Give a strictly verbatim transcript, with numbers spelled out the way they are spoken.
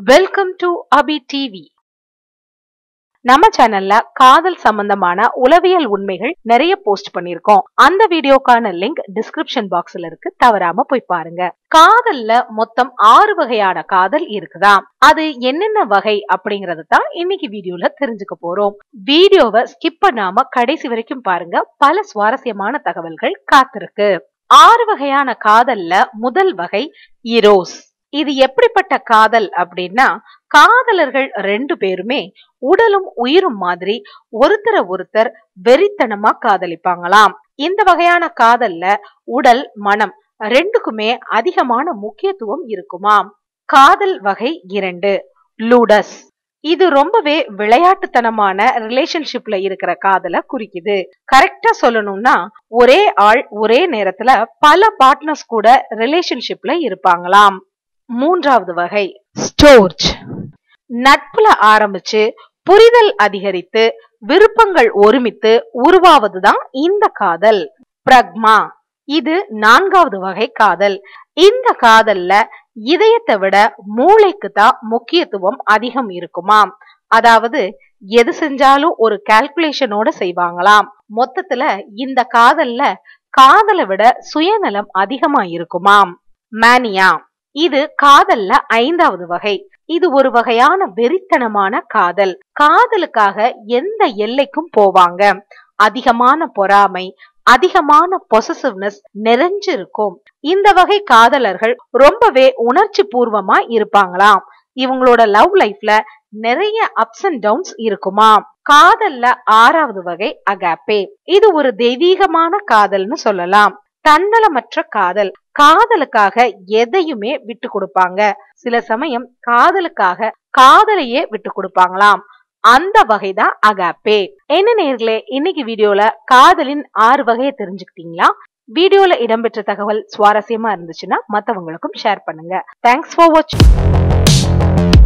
Welcome to Abhi TV. நம்ம சேனல்ல காதல் சம்பந்தமான உளவியல் உண்மைகள் நிறைய போஸ்ட் பண்ணிருக்கோம். அந்த வீடியோக்கான லிங்க் டிஸ்கிரிப்ஷன் பாக்ஸ்ல இருக்கு, தவறாம போய் பாருங்க. காதல்ல மொத்தம் ஆறு வகையான காதல் இருக்குதாம். அது என்னென்ன வகை அப்படிங்கறது தான் இன்னைக்கு வீடியோல தெரிஞ்சுக்க போறோம். வீடியோவை ஸ்கிப் பண்ணாம கடைசி வரைக்கும் பாருங்க, பல சுவாரஸ்யமான தகவல்கள் காத்திருக்கு. ஆறு வகையான காதல்ல முதல் வகை ஈரோஸ். இது எப்படிப்பட்ட காதல் அப்படின்னா, காதலர்கள் ரெண்டு பேருமே உடலும் உயிரும் மாதிரி ஒருத்தர ஒருத்தர் வெறித்தனமா காதலிப்பாங்களாம். இந்த வகையான காதல்ல உடல் மனம் ரெண்டுக்குமே அதிகமான முக்கியத்துவம் இருக்குமாம். காதல் வகை இரண்டு, லூடஸ். இது ரொம்பவே விளையாட்டுத்தனமான ரிலேஷன்ஷிப்ல இருக்கிற காதலை குறிக்குது. கரெக்டா சொல்லணும்னா, ஒரே ஆள் ஒரே நேரத்துல பல பார்ட்னர்ஸ் கூட ரிலேஷன்ஷிப்ல இருப்பாங்களாம். மூன்றாவது வகை ஸ்டோர்ஜ். நட்புல ஆரம்பிச்சு புரிதல் அதிகரித்து விருப்பங்கள் ஒருமித்து உருவாவதுதான் இந்த காதல். பிரக்மா. இது நான்காவது வகை காதல். இந்த காதல்ல இதயத்தை விட மூளைக்கு தான் முக்கியத்துவம் அதிகம் இருக்குமாம். அதாவது எது செஞ்சாலும் ஒரு கால்குலேஷனோட செய்வாங்களாம். மொத்தத்துல இந்த காதல்ல காதலை விட சுயநலம் அதிகமா இருக்குமாம். மேனியா. இது காதல்ல ஐந்தாவது வகை. இது ஒரு வகையான வெறித்தனமான காதல். காதலுக்காக எந்த எல்லைக்கும் போவாங்க. அதிகமான பொறாமை, அதிகமான பொசசிவ்னஸ் நிறைஞ்சிருக்கும். இந்த வகை காதலர்கள் ரொம்பவே உணர்ச்சி பூர்வமா இருப்பாங்களாம். இவங்களோட லவ் லைஃப்ல நிறைய அப்ஸ் அண்ட் டவுன்ஸ் இருக்குமா. காதல்ல ஆறாவது வகை அகாப்பே. இது ஒரு தெய்வீகமான காதல்னு சொல்லலாம். தன்னலமற்ற காதல். காதலுக்காக எதையுமே விட்டு கொடுப்பாங்க. சில சமயம் காதலுக்காக காதலையே விட்டு கொடுப்பாங்களாம். அந்த வகைதான் அகாப்பே. என்ன நேயர்களே, இன்னைக்கு வீடியோல காதலின் ஆறு வகையை தெரிஞ்சுக்கிட்டீங்களா? வீடியோல இடம்பெற்ற தகவல் சுவாரஸ்யமா இருந்துச்சுன்னா மத்தவங்களுக்கும் ஷேர் பண்ணுங்க. தேங்க்ஸ் ஃபார் வாட்சிங்.